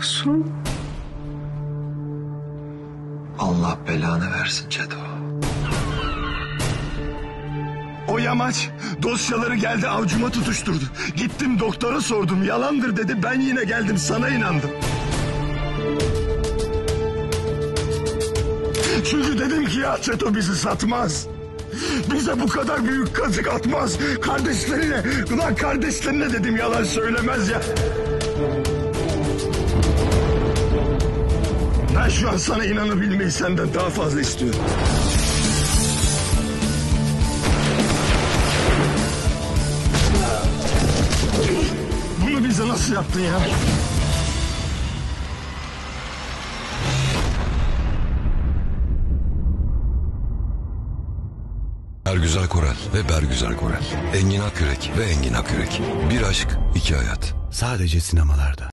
yapıyorsun? Allah belanı versin Çeto. O yamaç dosyaları geldi avcuma tutuşturdu. Gittim doktora sordum, yalandır dedi, ben yine geldim sana inandım. Çünkü dedim ki ya Çeto bizi satmaz. Bize bu kadar büyük kazık atmaz. Kardeşlerine, ulan kardeşlerine dedim, yalan söylemez ya. Ben şu an sana inanabilmeyi senden daha fazla istiyorum. Bunu bize nasıl yaptın ya? Bergüzar Korel ve Bergüzar Korel. Engin Akyürek ve Engin Akyürek. Bir aşk, iki hayat. Sadece sinemalarda.